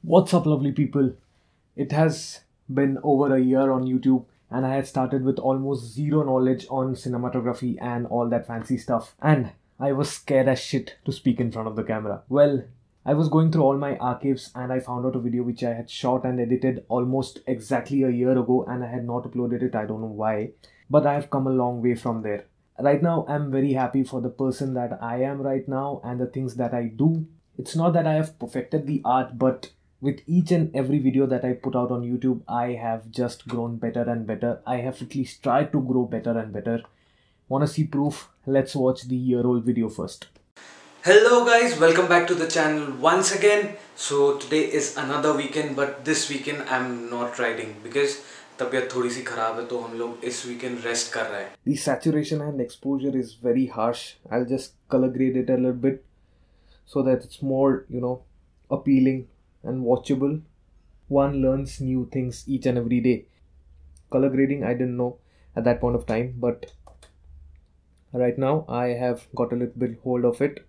What's up, lovely people? It has been over a year on YouTube, and I had started with almost zero knowledge on cinematography and all that fancy stuff. And I was scared as shit to speak in front of the camera. Well, I was going through all my archives and I found out a video which I had shot and edited almost exactly a year ago, and I had not uploaded it. I don't know why, but I have come a long way from there. Right now, I'm very happy for the person that I am right now and the things that I do. It's not that I have perfected the art, but with each and every video that I put out on YouTube, I have just grown better and better. I have at least tried to grow better and better. Wanna see proof? Let's watch the year-old video first. Hello guys, welcome back to the channel once again. So today is another weekend, but this weekend I'm not riding because तबीयत थोड़ी सी खराब है, तो हम लोग इस weekend rest कर रहे हैं. The saturation and exposure is very harsh. I'll just color grade it a little bit so that it's more, appealing and watchable. One learns new things each and every day. Color grading I didn't know at that point of time, but right now I have got a little bit hold of it.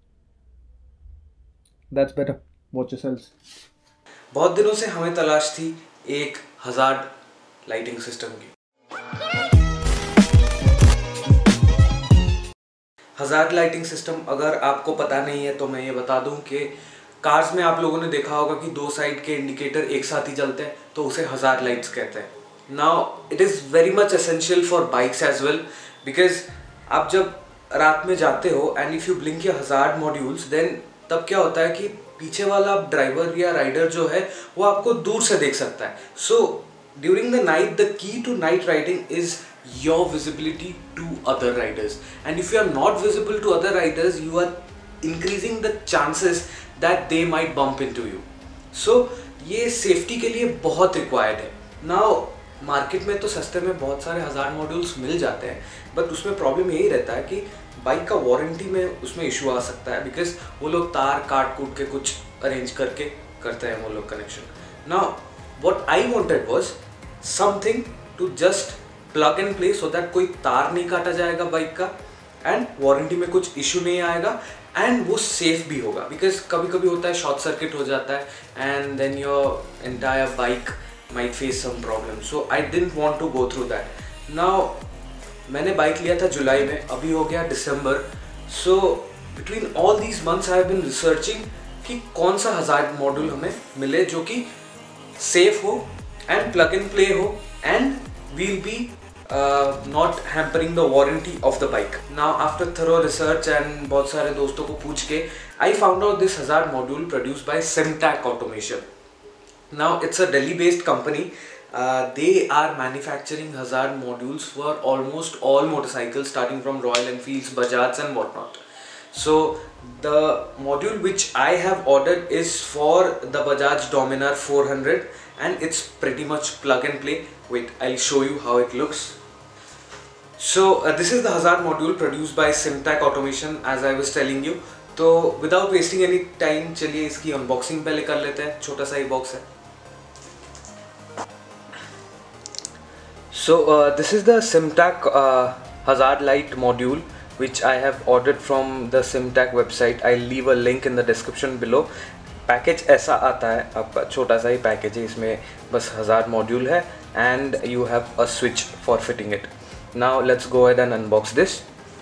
That's better. Watch yourselves. बहुत दिनों से हमें तलाश थी एक hazard lighting system की. Hazard lighting system अगर आपको पता नहीं है तो मैं ये बता दूं कि कार्स में आप लोगों ने देखा होगा कि दो साइड के इंडिकेटर एक साथ ही जलते हैं, तो उसे हजार्ड लाइट्स कहते हैं. Now it is very much essential for bikes as well, because आप जब रात में जाते हो and if you blink your hazard modules, then तब क्या होता है कि पीछे वाला ड्राइवर या राइडर जो है वो आपको दूर से देख सकता है. So during the night the key to night riding is your visibility to other riders, and if you are not visible to other riders, you are increasing the chances that they might bump into you. So ये safety के लिए बहुत required है. Now market में तो सस्ते में बहुत सारे हज़ार मॉड्यूल्स मिल जाते हैं, बट उसमें प्रॉब्लम यही रहता है कि बाइक का वारंटी में उसमें इशू आ सकता है, बिकॉज वो लोग तार काट कूट के कुछ अरेंज करके करते हैं वो लोग connection. Now what I wanted was something to just plug and play, so that कोई तार नहीं काटा जाएगा बाइक का, एंड वारंटी में कुछ इशू नहीं आएगा, एंड वो सेफ भी होगा. बिकॉज कभी कभी होता है शॉर्ट सर्किट हो जाता है and then your entire bike might face some problem. So I didn't want to go through that. Now मैंने बाइक लिया था जुलाई में, अभी हो गया दिसंबर. So between all these months I have been researching कि कौन सा हज़ार्ड मॉड्यूल हमें मिले जो कि सेफ हो एंड प्लग एंड प्ले हो and we'll be not hampering the warranty of the bike. Now after thorough research and बहुत सारे दोस्तों को पूछ के I found out this Hazard module produced by SIMTAC Automation. Now it's a Delhi based company. They are manufacturing Hazard modules for almost all motorcycles starting from Royal Enfields, Bajaj and whatnot. So the module which I have ordered is for the Bajaj Dominar 400 and it's pretty much plug and play. Wait, I'll show you how it looks. So this is the Hazard module produced by SIMTAC Automation, as I was telling you. तो without wasting any time चलिए इसकी unboxing पहले कर लेते हैं. छोटा सा ही बॉक्स है. So this is the SIMTAC Hazard Light module which I have ordered from the SIMTAC website. I'll leave a link in the description below. Package ऐसा आता है आपका, छोटा सा ही पैकेज है, इसमें बस हज़ार मॉड्यूल है and you have a switch for fitting it. Now let's go ahead and unbox this.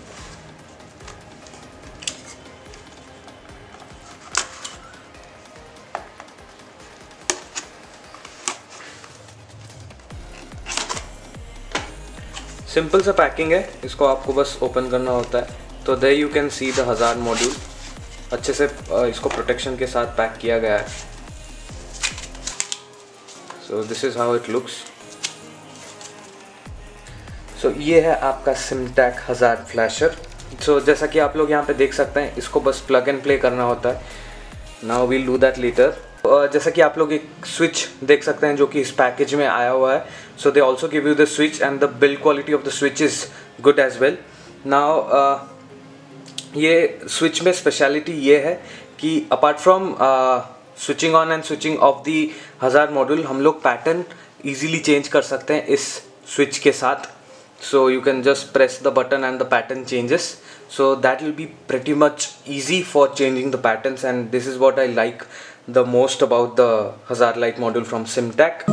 Simple सा पैकिंग है, इसको आपको बस ओपन करना होता है. तो there you can see the hazard module. अच्छे से इसको प्रोटेक्शन के साथ पैक किया गया है. So this is how it looks. So ये है आपका सिमटैक हज़ार्ड फ्लैशर. सो जैसा कि आप लोग यहाँ पे देख सकते हैं, इसको बस प्लग एंड प्ले करना होता है. Now we'll do that later. जैसा कि आप लोग एक स्विच देख सकते हैं जो कि इस पैकेज में आया हुआ है. So they also give you the switch and the build quality of the switch is good as well. Now ये स्विच में स्पेशलिटी ये है कि apart from switching on and switching off the hazard module, हम लोग pattern easily change कर सकते हैं इस स्विच के साथ. So you can just press the button and the pattern changes. So that will be pretty much easy for changing the patterns, and this is what I like the most about the Hazard light module from SIMTAC.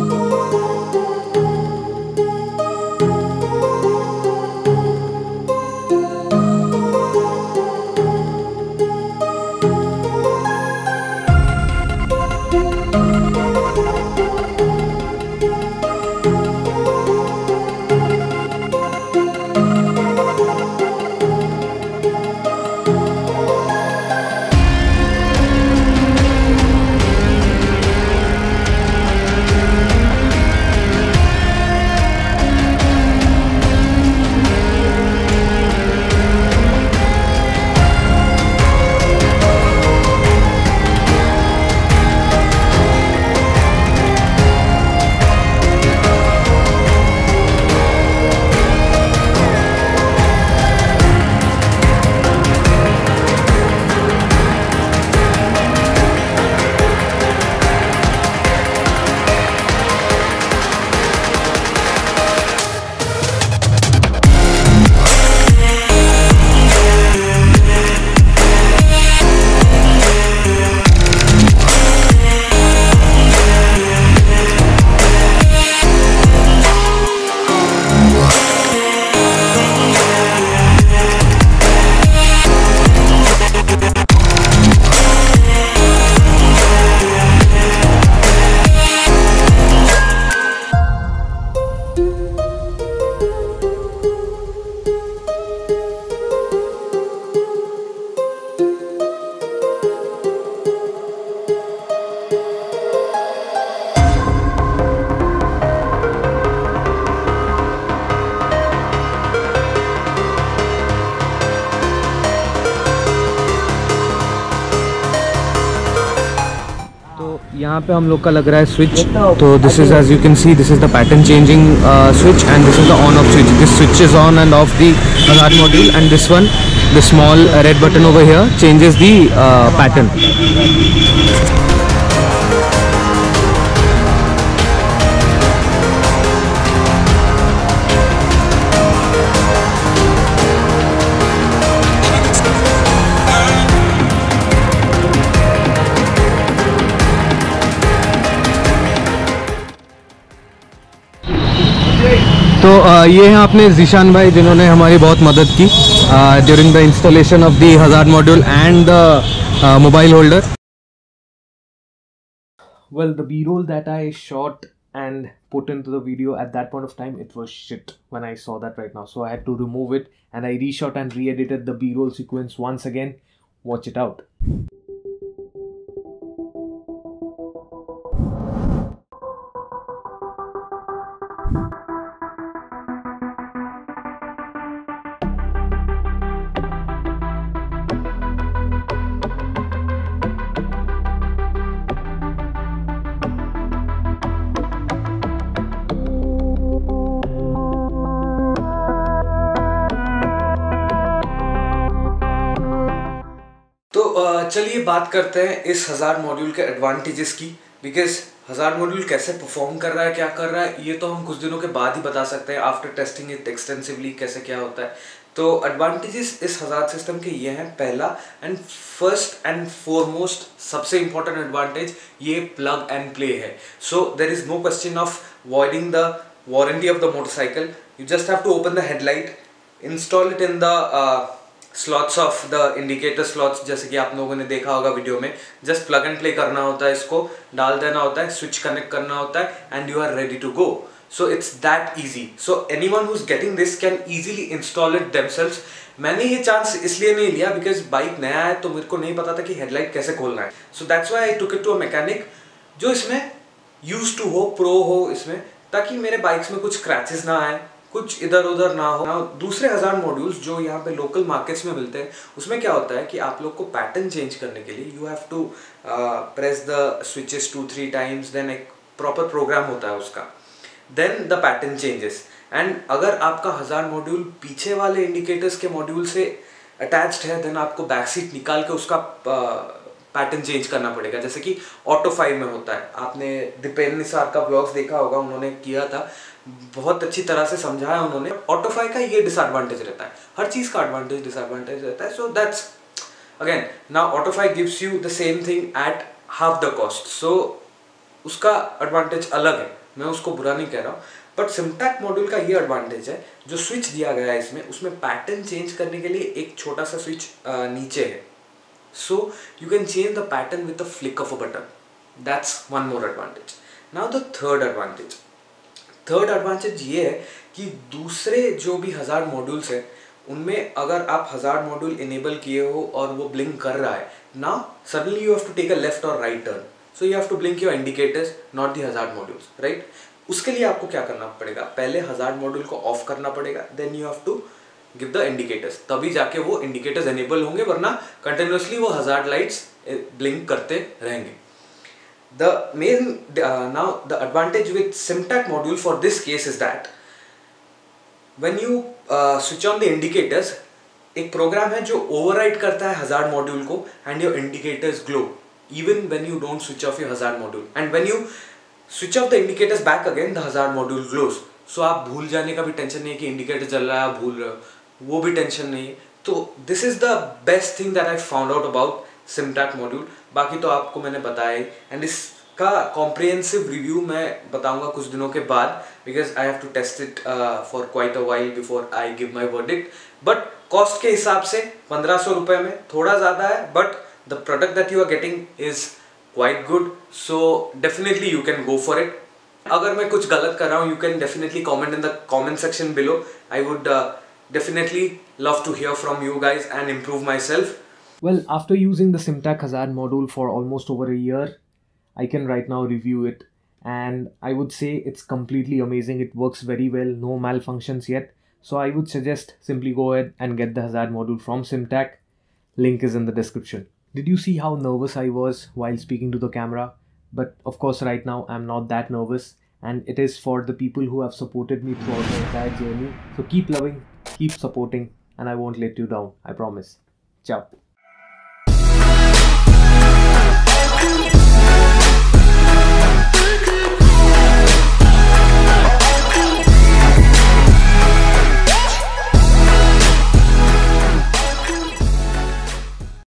यहाँ पे हम लोग का लग रहा है switch. तो this is as you can see this is the pattern changing switch and this is the on off switch. This switches on and off the Hazard module, and this one, the small red button over here, changes the pattern. तो ये हैं अपने जीशान भाई जिन्होंने हमारी बहुत मदद की during the installation of the hazard module and the mobile holder. Well, the B-roll that I shot and put into the video at that point of time, it was shit when I saw that right now. So I had to remove it and I reshot and re-edited the B-roll sequence once again. Watch it out. चलिए बात करते हैं इस hazard module के advantages की. Because hazard module कैसे perform कर रहा है, क्या कर रहा है, ये तो हम कुछ दिनों के बाद ही बता सकते हैं आफ्टर टेस्टिंग इट एक्सटेंसिवली कैसे क्या होता है. तो एडवांटेजेस इस हज़ार्ड सिस्टम के ये हैं. पहला एंड फर्स्ट एंड फॉरमोस्ट सबसे इंपॉर्टेंट एडवांटेज, ये प्लग एंड प्ले है. So there is no question of voiding the warranty of the motorcycle. You just have to open the headlight, install it in the slots of the indicator slots, जैसे कि आप लोगों ने देखा होगा video में. Just plug and play करना होता है, इसको डाल देना होता है, स्विच कनेक्ट करना होता है and you are ready to go. So it's that easy. So anyone who is getting this can easily install it themselves. मैंने ये चांस इसलिए नहीं लिया बिकॉज बाइक नया है तो मेरे को नहीं पता था कि हेडलाइट कैसे खोलना है. So that's why I took it to a mechanic जो इसमें यूज टू हो, प्रो हो इसमें, ताकि मेरे बाइक्स में कुछ क्रैचेस ना आए, कुछ इधर उधर ना हो. दूसरे हज़ार्ड मॉड्यूल्स जो यहाँ पे लोकल मार्केट्स में मिलते हैं, उसमें क्या होता है कि आप लोग को पैटर्न चेंज करने के लिए you have to press the switches 2-3 times, then एक प्रॉपर प्रोग्राम होता है उसका, then the pattern changes. And अगर आपका हज़ार्ड मॉड्यूल पीछे वाले इंडिकेटर्स के मॉड्यूल से अटैच्ड है, देन आपको बैक सीट निकाल के उसका पैटर्न चेंज करना पड़ेगा, जैसे कि ऑटो 5 में होता है. आपने दीपेन निसार का ब्लॉग्स देखा होगा, उन्होंने किया था, बहुत अच्छी तरह से समझाया उन्होंने. ऑटो 5 का ये डिसएडवांटेज रहता है, हर चीज का एडवांटेज डिसएडवांटेज रहता है. So that's again now auto 5 gives you the same thing at half the cost. So उसका एडवांटेज अलग है, मैं उसको बुरा नहीं कह रहा हूँ. बट सिमटैक मॉड्यूल का ये एडवांटेज है, जो स्विच दिया गया है इसमें, उसमें पैटर्न चेंज करने के लिए एक छोटा सा स्विच नीचे है. So you can change the pattern with the flick of a button. That's one more advantage. Now the third advantage ये है कि दूसरे जो भी हज़ार्ड मॉड्यूल्स है उनमें अगर आप हज़ार्ड मॉड्यूल इनेबल किए हो और वो ब्लिंक कर रहा है, now suddenly you have to take a left or right turn. So you have to blink your indicators, not the hazard modules, right. उसके लिए आपको क्या करना पड़ेगा, पहले हज़ार्ड मॉड्यूल को ऑफ करना पड़ेगा, then you have to give the indicators, तभी जाके वो इंडिकेटर्स एनेबल होंगे, वरना कंटिन्यूसली वो हज़ार्ड लाइट्स ब्लिंक करते रहेंगे. The main now the advantage with SIMTAC module for this case is that when you switch on the indicators, एक program है जो ओवरराइड करता है हज़ार्ड मॉड्यूल को and your indicators glow even when you don't switch off your hazard module, and when you switch off the indicators back again the hazard module glows. So आप भूल जाने का भी टेंशन नहीं है कि इंडिकेटर जल रहा है, आप भूल रहे हो, वो भी टेंशन नहीं है. तो this is the best thing that I found out about SIMTAC module. बाकी तो आपको मैंने बताया ही, एंड इसका कॉम्प्रिहेंसिव रिव्यू मैं बताऊंगा कुछ दिनों के बाद, because I have to test it for quite a while before I give my verdict. But cost के हिसाब से 1500 रुपये में थोड़ा ज़्यादा है, but the product that you are getting is quite good. So definitely you can go for it. अगर मैं कुछ गलत कर रहा हूँ, you can definitely comment in the comment section below. I would definitely love to hear from you guys and improve myself. Well, after using the SIMTAC Hazard module for almost over a year, I can right now review it, and I would say it's completely amazing. It works very well, no malfunctions yet. So I would suggest simply go ahead and get the Hazard module from SIMTAC. Link is in the description. Did you see how nervous I was while speaking to the camera? But of course right now I'm not that nervous, and it is for the people who have supported me throughout the entire journey. So keep loving, keep supporting, and I won't let you down, I promise. Ciao.